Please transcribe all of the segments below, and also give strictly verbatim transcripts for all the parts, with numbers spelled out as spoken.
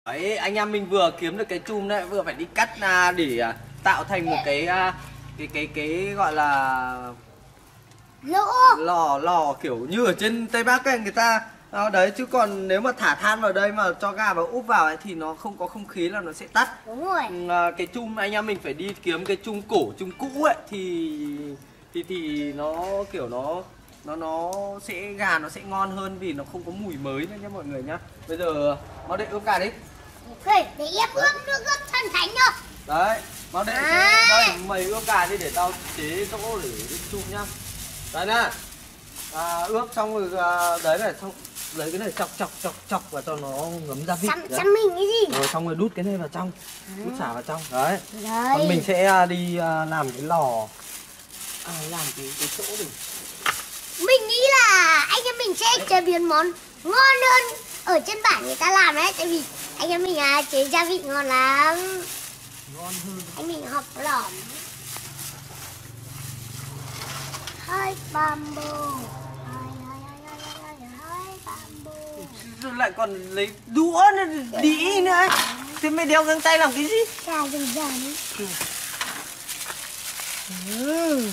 Đấy, anh em mình vừa kiếm được cái chum đấy, vừa phải đi cắt à, để à, tạo thành một cái à, cái cái cái gọi là lỗ lò lò kiểu như ở trên Tây Bắc ấy người ta à, đấy, chứ còn nếu mà thả than vào đây mà cho gà vào úp vào ấy thì nó không có không khí là nó sẽ tắt. đúng rồi. Ừ, à, cái chum anh em mình phải đi kiếm cái chum cổ, chum cũ ấy thì thì thì nó kiểu nó nó nó sẽ gà nó sẽ ngon hơn vì nó không có mùi mới nữa nhá mọi người nhá. Bây giờ mau định ướp gà đi. Ok, để ép ướp nước ướp thần thánh thôi. Đấy, mau định À. đây mày ướp gà đi để tao chế chỗ để đi chum nhá. Đây nè. À, ướp xong rồi à, đấy này, xong lấy cái này chọc chọc chọc chọc vào cho nó ngấm gia vị. Xăm, xăm mình cái gì? Rồi xong rồi đút cái này vào trong, À. đút xả vào trong. Đấy. Đấy. Còn mình sẽ à, đi à, làm cái lò, à, làm cái cái chỗ để Mình nghĩ là anh em mình sẽ chế biến món ngon hơn ở trên bản người ta làm đấy. Tại vì anh em mình à, chế gia vị ngon lắm. ngon hơn. Anh mình học lỏm. Hai bamboo. Hai hai hai hai hai hai bamboo. Rồi lại còn lấy đũa nữa, đĩ nữa. Thế mày đeo găng tay làm cái gì? Chà dần dần. Ừ.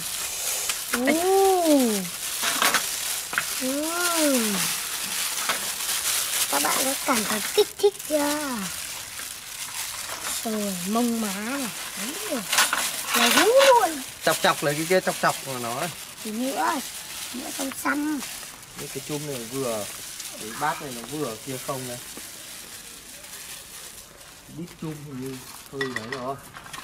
Ừ. Ừ. Các bạn có cảm thấy kích thích chưa? Rồi mông má này, đấy, là hú luôn. Chọc chọc lấy cái kia chọc chọc của nó này. Thì nữa, nữa xong xăm. Cái cái chum này vừa, cái bát này nó vừa kia không này. Đít chum hình như hơi đấy rồi.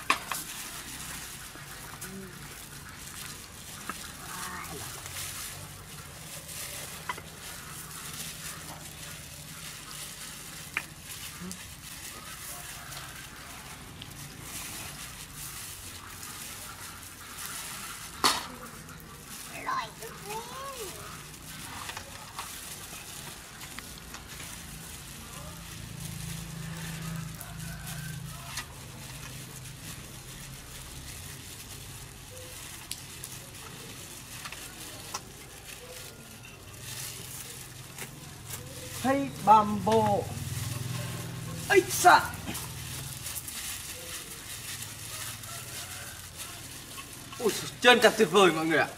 Hey bamboo. Ây xạ. Ui, chân thật tuyệt vời mọi người ạ.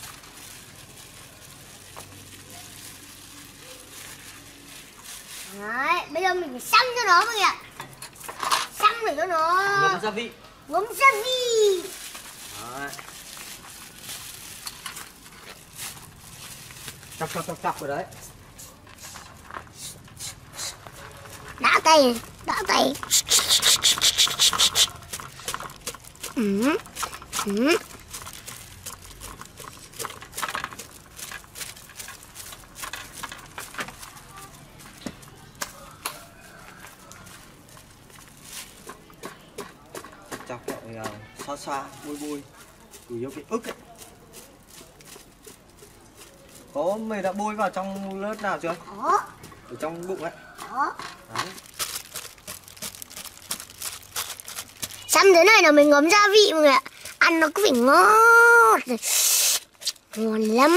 Đấy, bây giờ mình phải xăm cho nó mọi người ạ. Xăm để cho nó Ngấm gia vị. ngấm gia vị. Đấy. Chọc chọc chọc chọc vào đấy. Đã tay, đã tay. Ừ. Ừ. Chọc lại uh, xoa xoa bôi bôi chủ yếu cái ức ấy. Có mày đã bôi vào trong lớp nào chưa? Đó. Ở trong bụng ấy. Đó. Đấy. Xăm thế này là mình ngấm gia vị mọi người ạ. Ăn nó cứ phải ngon. Ngon lắm.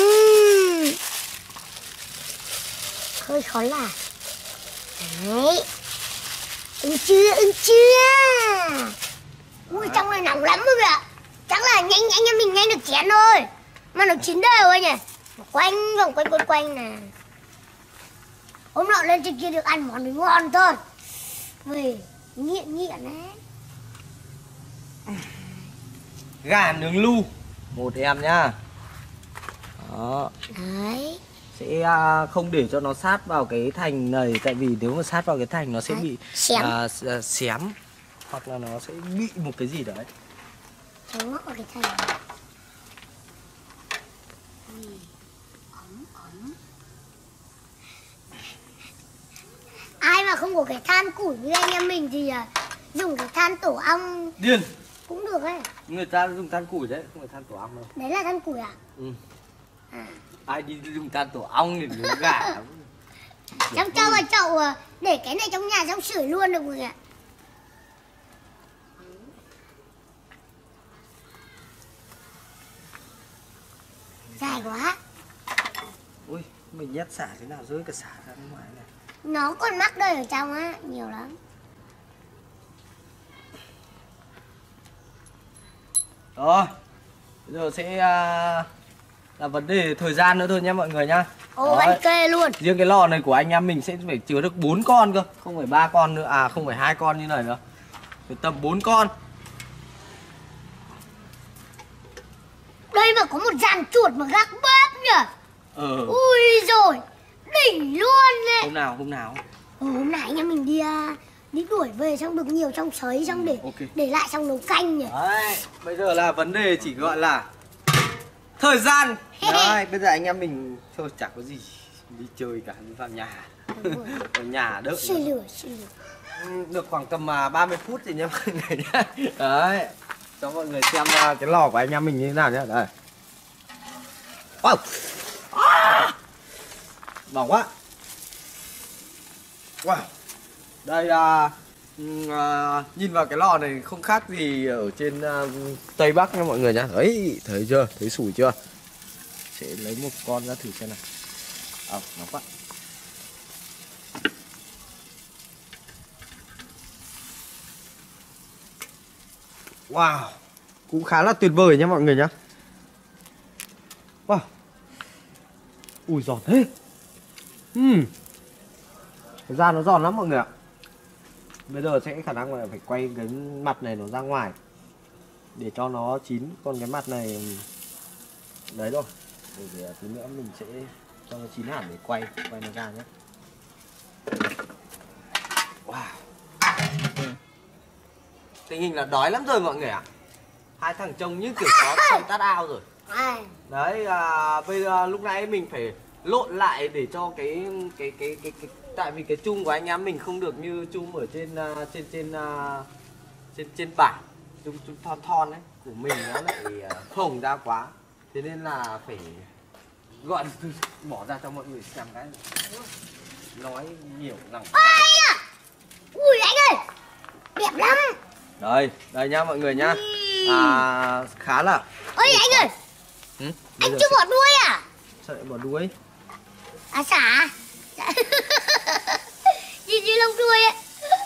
Hơi khó làm. Đấy. Ưng chưa, ưng chưa. Ui, trong này nóng lắm mọi người ạ. Chắc là nhanh anh em mình nhanh được chén thôi. Mà nó chín đều rồi nhỉ. Quanh vòng quanh quanh quanh nè. Hôm nọ lên trên kia được ăn món này ngon thôi. Về nghiện nghiện đấy. Gà nướng lu một em nhá. Đó. Đấy. Sẽ à, không để cho nó sát vào cái thành này, tại vì nếu mà sát vào cái thành nó sẽ bị xém. À, à, xém hoặc là nó sẽ bị một cái gì đấy. Cho ngóc vào cái thành. Ui, ấm ấm. Ai mà không có cái than củi như anh em mình thì à, dùng cái than tổ ong Điên. cũng được ấy. Người ta dùng than củi đấy, không phải than tổ ong đâu. Đấy là than củi à? Ừ. À. Ai đi dùng than tổ ong để nướng gà. Xong cho vào chậu à, để cái này trong nhà xong sưởi luôn được mọi người ạ. Dài quá. Ui, mình nhét xả thế nào rơi cả xả ra bên ngoài này. Nó còn mắc đây ở trong á, nhiều lắm. Rồi, bây giờ sẽ uh, là vấn đề thời gian nữa thôi nhé mọi người nhá. Ồ, anh kê luôn. Riêng cái lò này của anh em mình sẽ phải chứa được bốn con cơ, không phải ba con nữa, à không phải hai con như này nữa. Phải tầm bốn con. Đây mà có một dàn chuột mà gác bếp nhỉ. Ờ. Ui rồi, đỉnh luôn đấy. Hôm nào, hôm nào. Ừ, hôm nay anh em mình đi uh, đi đuổi về xong được nhiều trong sới xong để okay. để lại xong nấu canh nhỉ. Đấy, bây giờ là vấn đề chỉ gọi là thời gian. Đấy, bây giờ anh em mình thôi chẳng có gì đi chơi cả, đi vào nhà. Ở nhà đỡ. Xì lửa, xì lửa. Được khoảng tầm ba mươi phút thì nhá mọi người nhá. Đấy, cho mọi người xem cái lò của anh em mình như thế nào nhá. Đây. Wow. À. Bỏng quá. Wow. Đây là à, nhìn vào cái lò này không khác gì ở trên à, Tây Bắc nha mọi người nhá. Đấy, thấy chưa? Thấy sủi chưa? Sẽ lấy một con ra thử xem nào. À, nóng quá. Wow, cũng khá là tuyệt vời nhá mọi người nhá. Wow. Ui giòn thế. Uhm. Cái da nó giòn lắm mọi người ạ. Bây giờ sẽ khả năng là phải quay cái mặt này nó ra ngoài để cho nó chín. Còn cái mặt này đấy rồi. Để, để tí nữa mình sẽ cho nó chín hẳn để quay quay nó ra nhé. Wow. Tình hình là đói lắm rồi mọi người ạ. Hai thằng trông như kiểu có con tát ao rồi. Đấy, à, bây giờ lúc nãy mình phải lộn lại để cho cái cái cái cái, cái tại vì cái chung của anh em mình không được như chung ở trên uh, trên trên uh, trên trên bản, chung chung thon thon đấy, của mình nó lại uh, phồng ra quá, thế nên là phải gọi bỏ ra cho mọi người xem cái nói nhiều rằng. Ui anh ơi, đẹp lắm. Đây, đây nhá mọi người nhá. À, khá là. Ôi anh ơi. Ừ? Anh chưa bỏ đuôi à? Sao lại bỏ đuôi? À xả. Nhìn như lông đuôi ấy.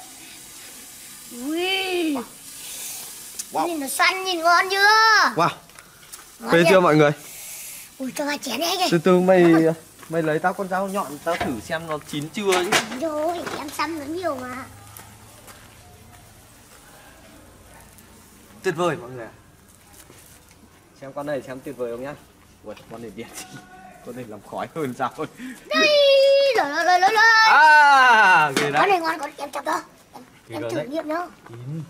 Ui. Wow. Nhìn nó xanh, nhìn ngon chưa? Wow. Phê chưa mọi người? Ui cho hai chén đi anh ơi. Từ từ mày mày lấy tao con dao nhọn tao thử xem nó chín chưa chứ. Chín rồi, em xăm nó nhiều mà. Tuyệt vời mọi người ạ. Xem con này xem tuyệt vời không nhá. Ui, con này đẹp gì. Con này làm khói hơn sao thôi. Đây, rồi rồi rồi rồi. À, ghê đấy. Con này ngon, con em chọc đó. Em, em thử đấy. nghiệm nó. Chín.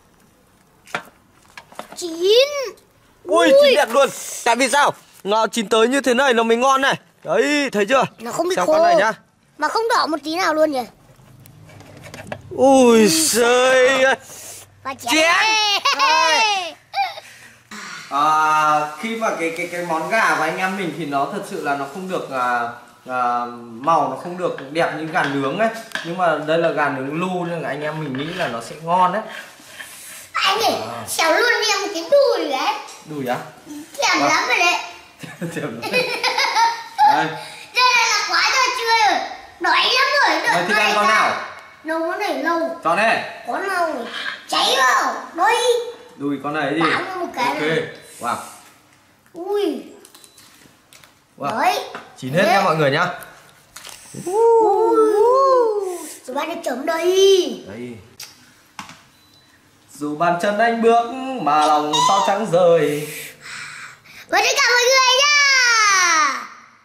Chín. Ui, Ui, chín đẹp luôn. Tại vì sao? Nó chín tới như thế này nó mới ngon này. Đấy, thấy chưa? Nó không bị xem khô. con này nhá. Mà không đỏ một tí nào luôn nhỉ. Ui giời ơi. Và chén. À, khi mà cái cái cái món gà của anh em mình thì nó thật sự là nó không được à, à, màu nó không được đẹp như gà nướng ấy, nhưng mà đây là gà nướng lu nên là anh em mình nghĩ là nó sẽ ngon đấy. Anh ơi, à. Xéo luôn em một cái đùi đấy. Đùi á? Thèm lắm rồi đấy. Thèm lắm. Đây. Đây là quá rồi chưa? Đói lắm rồi. Mày thích ăn con nào? Nấu món này lâu. Chọn đây. Con nào cháy vào. Đói. Đùi con này gì? Bám một cái okay. này. Wow. Ui. Wow. Đấy. Chín hết nha mọi người nhá. Rồi bạn đi chấm đây. Đây. Dù bàn chân anh bước mà lòng sao chẳng rời. Và tất cả mọi người nha.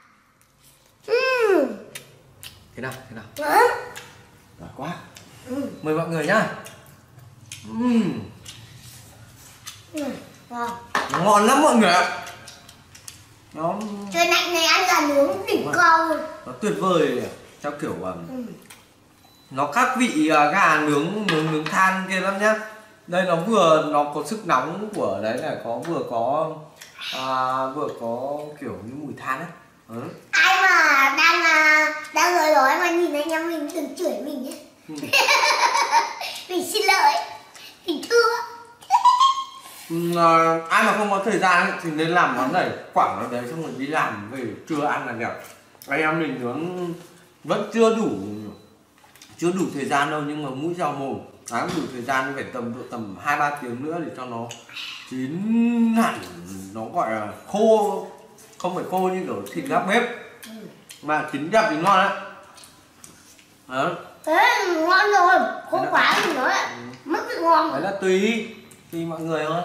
uhm. Thế nào, thế nào? Hả? Đói quá. Ừ. Mời mọi người nhá. uhm. Ừ. Wow. Ngon lắm mọi người ạ. Nó trời lạnh này ăn gà nướng đỉnh cao luôn. Nó tuyệt vời theo kiểu um, ừ. nó khác vị uh, gà nướng nướng nướng than kia lắm nhá. Đây nó vừa nó có sức nóng của đấy là có vừa có à, vừa có kiểu như mùi than ấy. Ừ. Ai mà đang uh, đang ngồi đói mà nhìn anh em mình đừng chửi mình nhé. Ừ. Mình xin lỗi, mình thưa. Ừ, ai mà không có thời gian ấy, thì nên làm món này quảng nó đấy xong rồi đi làm về trưa ăn là đẹp. Anh em mình nướng vẫn chưa đủ chưa đủ thời gian đâu, nhưng mà mũi dao mồm à, đủ thời gian phải tầm tầm hai ba tiếng nữa để cho nó chín hẳn, nó gọi là khô, không phải khô như kiểu thịt gác bếp mà chín đẹp thì ngon đấy. Đó. Thế ngon rồi, khô quá thì nó lại mất vị ngon. Đấy là tùy tùy mọi người thôi.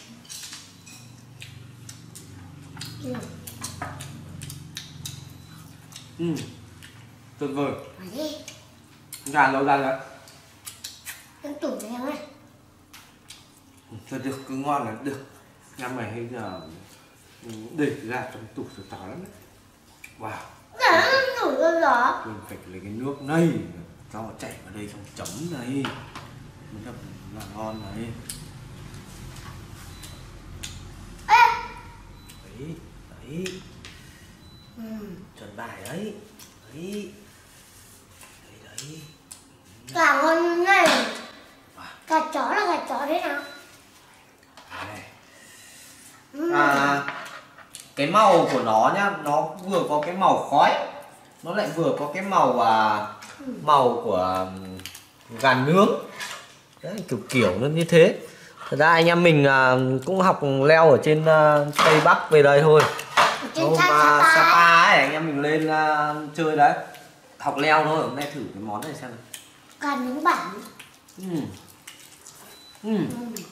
Ừ. Ừ. Tuyệt vời. Mà đi. Gà lâu ra rồi. Em tủ cho em ơi. Thôi được, cứ ngon là được. Nhắm mày hay giờ để ra trong tủ sửa tỏ lắm đấy. Wow. Đã tủ rồi đó. Mình phải lấy cái nước này cho chảy vào đây xong chấm này. Mới là, là ngon này. Ê. Đấy, đấy. Ừ. Chuẩn bài đấy. Đấy. Đấy, đấy. Cả ngon này. Gà chó là gà chó thế nào? Đây. Ừ. À, cái màu của nó nhá, nó vừa có cái màu khói, nó lại vừa có cái màu à, màu của gà nướng. Đấy, kiểu kiểu nó như thế. Thật ra anh em mình à, cũng học leo ở trên à, Tây Bắc về đây thôi. Trên Hôm Sapa, à, Sapa ấy, anh em mình lên à, chơi đấy, học leo thôi. Hôm nay thử cái món này xem nào. gà nướng bản. Ừ. Ừ. Ừ.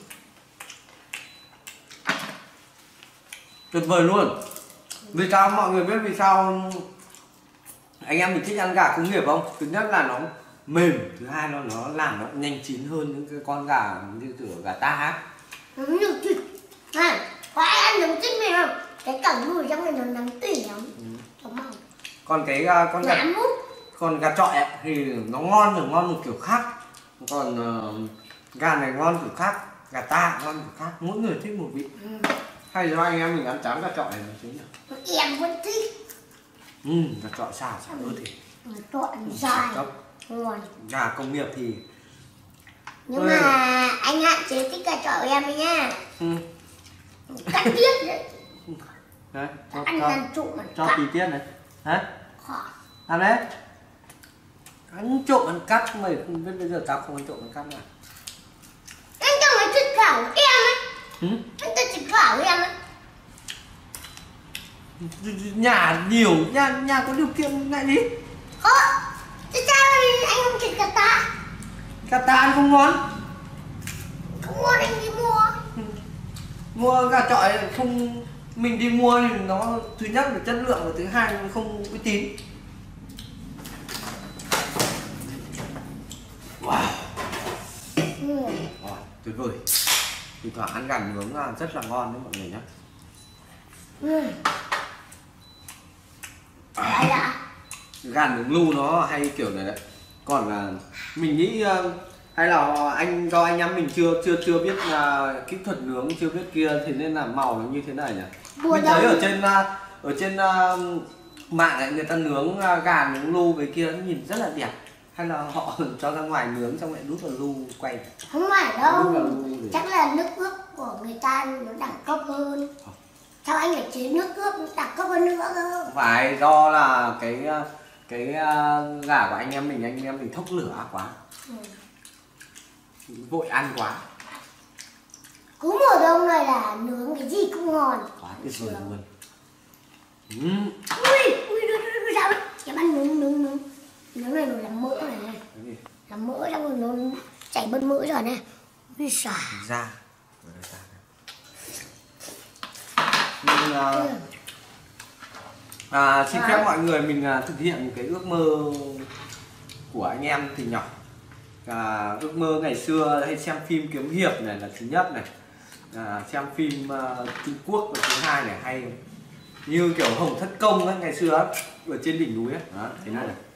Tuyệt vời luôn. Vì sao mọi người biết vì sao anh em mình thích ăn gà công nghiệp không? Thứ nhất là nó mềm, thứ hai là nó làm nó nhanh chín hơn những cái con gà như kiểu gà ta ấy. Nó nhiều thịt. À, có ai ăn nướng chích mì không? Cái cẳng đùi trong này nó nắng tỉ lắm. Ừ. Đúng không? Còn cái uh, con gà Ngán mút. còn gà chọi ấy, thì nó ngon được ngon một kiểu khác. Còn uh, gà này ngon kiểu khác, gà ta ngon kiểu khác, mỗi người thích một vị. Ừ. Hay do anh em mình ăn chán gà chọi này chính là. Em vẫn thích. Ừ, gà chọi xào xào ớt thì Trộn dài. Cấp. Ngon. Gà công nghiệp thì Nhưng Ôi. mà anh hạn chế thích gà chọi của em ấy nha. ừ. Cắt tiết đấy. Đấy, cho, Ăn cho, ăn trộn mà cho cắt. tí tiết này. Hả? Khó. Làm đấy. Ăn trộn ăn cắt mày không biết bây giờ tao không ăn trộn ăn cắt nào. Anh chẳng nói chuyện bảo của em ấy. Ừ? Anh ta chỉ bảo em ấy. Nhà nhiều, nhà nhà có điều kiện lại đi. Ơ, thế sao anh không thịt gà ta? Gà ta ăn không ngon. Không ngon anh đi mua. Mua gà chọi không, mình đi mua thì nó thứ nhất là chất lượng và thứ hai là không uy tín. Wow. Ừ. Wow, tuyệt vời. Thì thoảng ăn gà nướng là rất là ngon đấy mọi người nhé. Ừ. Đây đã. Gà nướng lu nó hay kiểu này đấy. Còn là mình nghĩ uh, hay là anh do anh em mình chưa chưa chưa biết uh, kỹ thuật nướng, chưa biết kia thì nên là màu nó như thế này nhỉ. Bùa Mình thấy đông. ở trên uh, ở trên uh, mạng ấy, người ta nướng uh, gà nướng lu với kia nó nhìn rất là đẹp. Hay là họ cho ra ngoài nướng xong lại đút vào lu quay. Không phải Đút đâu. vào lu để- Chắc là nước ướp của người ta nó đẳng cấp hơn. Sao anh lại chế nước ướp đẳng cấp hơn nữa cơ? Không phải, do là cái uh, cái uh, gà của anh em mình anh em mình thốc lửa quá, Ừ. vội ăn quá. Cứ mùa đông này là nướng cái gì cũng ngon. Quá tuyệt vời luôn. Ừ. Ui, ui, đưa, đưa, đưa, sao đấy? Em ăn nướng, nướng, nướng. Nướng này nó làm mỡ này này. Cái gì? Làm mỡ xong rồi nó chảy bớt mỡ rồi này. Ui xà. Ra. Nhưng, uh, à, xin phép mọi người mình uh, thực hiện cái ước mơ của anh em thì nhỏ. À, ước mơ ngày xưa hay xem phim kiếm hiệp này là thứ nhất này, à, xem phim uh, Trung Quốc là thứ hai này, hay như kiểu Hồng Thất Công ấy, ngày xưa ấy, ở trên đỉnh núi ấy. Đó, thế này này.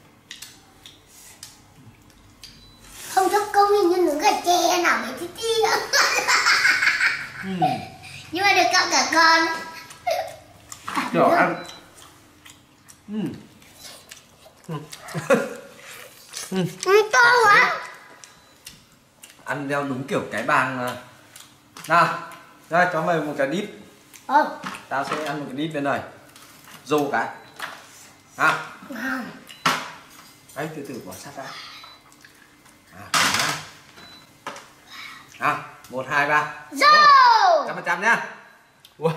Không thất công thì như nướng gà tre nào mấy tí tí nữa. Ừ. Nhưng mà được cậu cả con. Kiểu ăn. Ừ. Ừ. Ừ, to quá. Ăn theo đúng kiểu cái bàn. Nào, ra cho mày một cái đít. Ờ. Tao sẽ ăn một cái đít bên này. Rô cái. À. Ngon. Đấy, từ từ bỏ sát ra. À, một hai ba. Go. Trăm phần trăm nhá. Wow.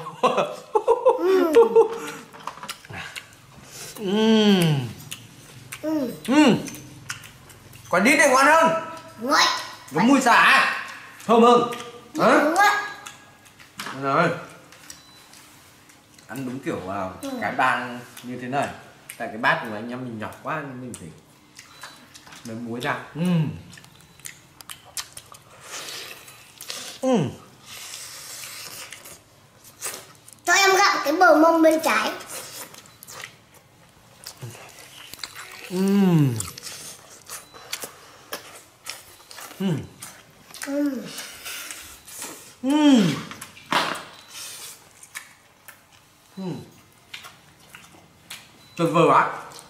Ừm. Ừ. Ừm. Quả đít này ngon hơn. Ngon. Có mùi xả. Thơm hơn. Hả? Đúng rồi. Rồi. Ăn đúng kiểu vào Ừ. cái bàn như thế này. Tại cái bát của anh em mình nhỏ quá nên mình phải lấy muối ra. Ừm. Ừm. Cho em gặm cái bờ mông bên trái. Ừm. Ừm. Ừ. Ừm. Ừm. Tuyệt vời quá.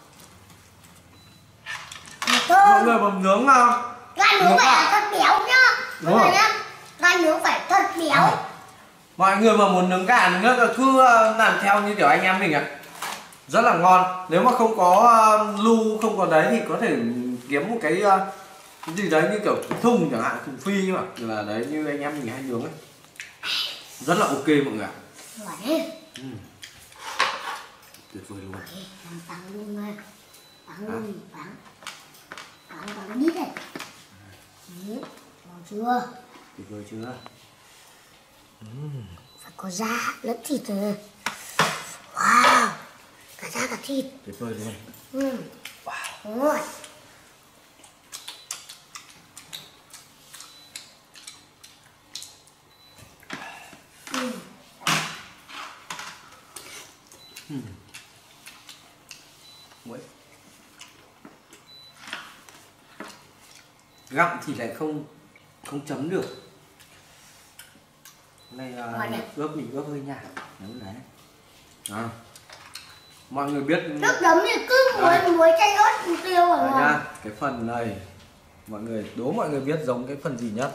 Mọi Thơm. người bấm nướng nào. Gan nướng phải là thật béo nhá. Mọi Đúng người rồi. nhá. Gan nướng phải thật béo. Mọi người mà muốn nướng gà nướng ớt cứ làm theo như kiểu anh em mình ạ. Rất là ngon. Nếu mà không có uh, lu, không có đấy thì có thể kiếm một cái, uh, cái gì đấy như kiểu thùng chẳng hạn, thùng phi mà là đấy như anh em mình hay nướng ấy. Rất là ok mọi người ạ. Rồi. Ừ. Tuyệt vời luôn. Làm tặng luôn nha. Tặng luôn, tặng. Tặng vào cái đít này. Đấy. Ngon chưa? Tuyệt vời chưa? Uhm. Phải có da lẫn thịt rồi. Wow. Cả da cả thịt. Tuyệt vời luôn. Ừ. Wow. Đúng rồi. Ừ. Ừ. Muối. Gặm thì lại không không chấm được. Này là ướp mình ướp hơi nhạt đúng đấy. À. Mọi người biết Nước chấm thì cứ muối muối chanh ớt tiêu rồi nhá. Cái phần này mọi người đố mọi người biết giống cái phần gì nhất.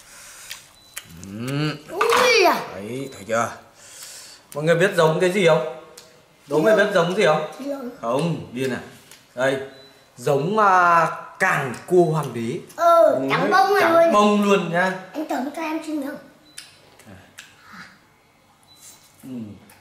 Uhm. Ui à. Đấy, thấy chưa? Mọi người biết giống cái gì không? Đố mọi người biết giống gì không? Không, điên à. Đây, giống uh, càng cua hoàng đế. Ừ, trắng bông rồi. Trắng bông luôn nha. Anh chấm cho em xin được. Ừ.